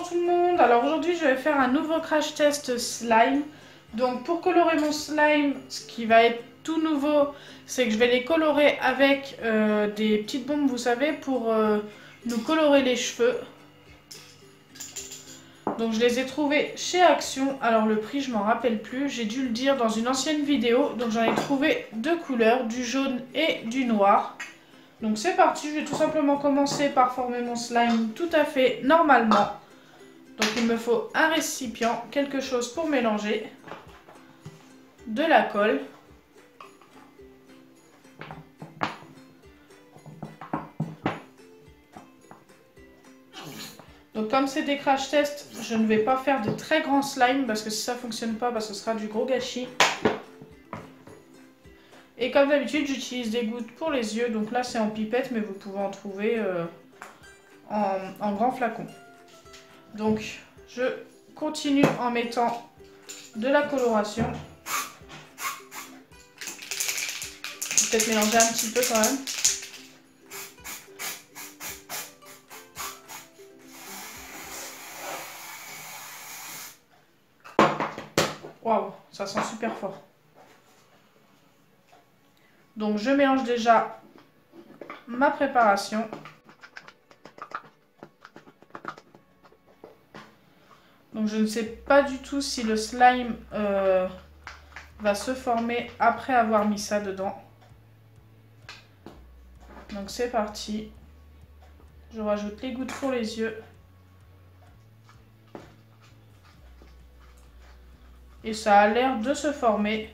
tout le monde, alors aujourd'hui je vais faire un nouveau crash test slime. Donc pour colorer mon slime, ce qui va être tout nouveau, c'est que je vais les colorer avec des petites bombes, vous savez, pour nous colorer les cheveux. Donc je les ai trouvés chez Action, alors le prix je m'en rappelle plus, j'ai dû le dire dans une ancienne vidéo. Donc j'en ai trouvé deux couleurs, du jaune et du noir. Donc c'est parti, je vais tout simplement commencer par former mon slime tout à fait normalement. Donc il me faut un récipient, quelque chose pour mélanger, de la colle, donc comme c'est des crash tests, je ne vais pas faire de très grands slimes parce que si ça ne fonctionne pas, ce sera du gros gâchis. Et comme d'habitude, j'utilise des gouttes pour les yeux, donc là c'est en pipette, mais vous pouvez en trouver en grand flacon. Donc je continue en mettant de la coloration. Je vais peut-être mélanger un petit peu quand même. Waouh, ça sent super fort. Donc je mélange déjà ma préparation. Donc je ne sais pas du tout si le slime va se former après avoir mis ça dedans. Donc c'est parti. Je rajoute les gouttes pour les yeux. Et ça a l'air de se former.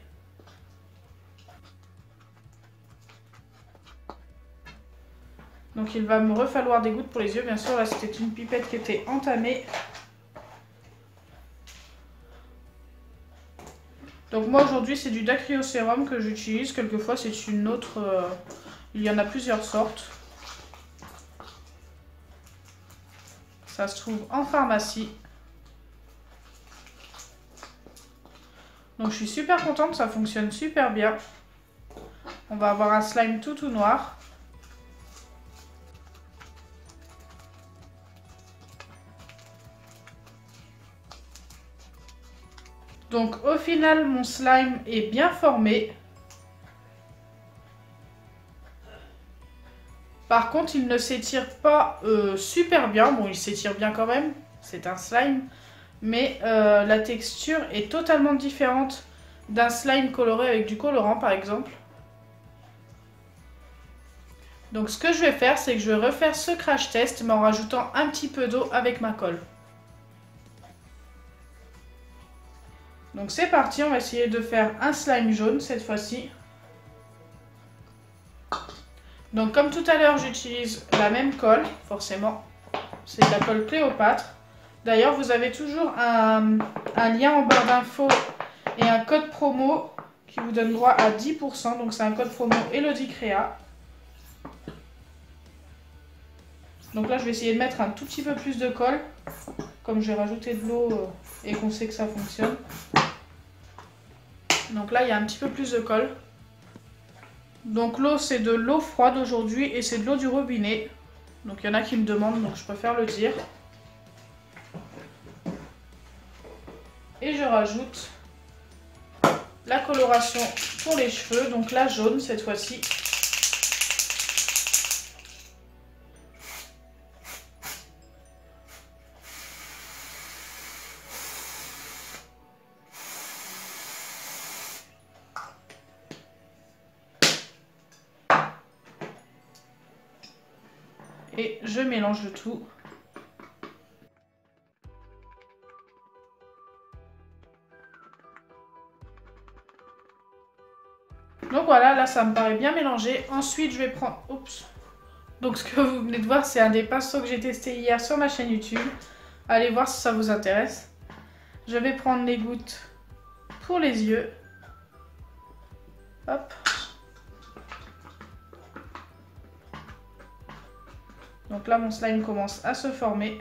Donc il va me refalloir des gouttes pour les yeux. Bien sûr, là c'était une pipette qui était entamée. Donc moi aujourd'hui c'est du dacryocérum que j'utilise. Quelquefois c'est une autre... il y en a plusieurs sortes. Ça se trouve en pharmacie. Donc je suis super contente, ça fonctionne super bien. On va avoir un slime tout noir. Donc au final mon slime est bien formé. Par contre il ne s'étire pas super bien. Bon, il s'étire bien quand même, c'est un slime. Mais la texture est totalement différente d'un slime coloré avec du colorant par exemple. Donc ce que je vais faire, c'est que je vais refaire ce crash test mais en rajoutant un petit peu d'eau avec ma colle. Donc c'est parti, on va essayer de faire un slime jaune cette fois-ci. Donc comme tout à l'heure, j'utilise la même colle, forcément. C'est de la colle Cléopâtre. D'ailleurs, vous avez toujours un lien en barre d'infos et un code promo qui vous donne droit à 10%. Donc c'est un code promo Elodie Créa. Donc là, je vais essayer de mettre un tout petit peu plus de colle. Comme je vais rajouter de l'eau et qu'on sait que ça fonctionne. Donc là, il y a un petit peu plus de colle. Donc l'eau, c'est de l'eau froide aujourd'hui et c'est de l'eau du robinet. Donc il y en a qui me demandent, donc je préfère le dire. Et je rajoute la coloration pour les cheveux, donc la jaune cette fois-ci. Et je mélange le tout. Donc voilà, là ça me paraît bien mélangé. Ensuite je vais prendre... Oups. Donc ce que vous venez de voir, c'est un des pinceaux que j'ai testé hier sur ma chaîne YouTube. Allez voir si ça vous intéresse. Je vais prendre les gouttes pour les yeux. Hop. Donc là mon slime commence à se former.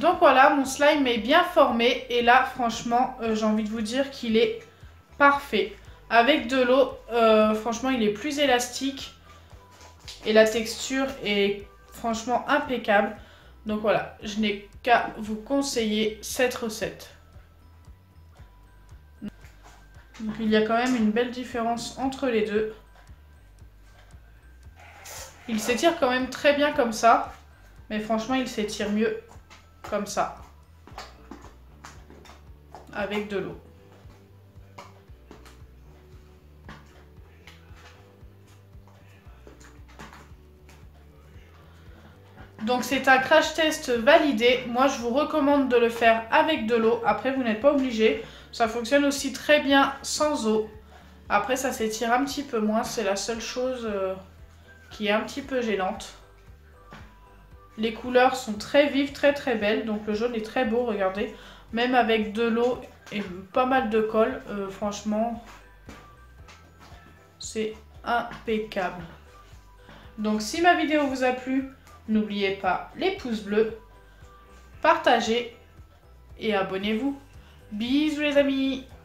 Donc voilà, mon slime est bien formé et là franchement j'ai envie de vous dire qu'il est parfait. Avec de l'eau, franchement il est plus élastique et la texture est franchement impeccable. Donc voilà, je n'ai qu'à vous conseiller cette recette. Donc il y a quand même une belle différence entre les deux. Il s'étire quand même très bien comme ça, mais franchement il s'étire mieux comme ça, avec de l'eau. Donc c'est un crash test validé. Moi je vous recommande de le faire avec de l'eau. Après vous n'êtes pas obligé. Ça fonctionne aussi très bien sans eau. Après ça s'étire un petit peu moins. C'est la seule chose qui est un petit peu gênante. Les couleurs sont très vives, très très belles. Donc le jaune est très beau, regardez. Même avec de l'eau et pas mal de colle. Franchement, c'est impeccable. Donc si ma vidéo vous a plu, n'oubliez pas les pouces bleus, partagez et abonnez-vous. Bisous les amis!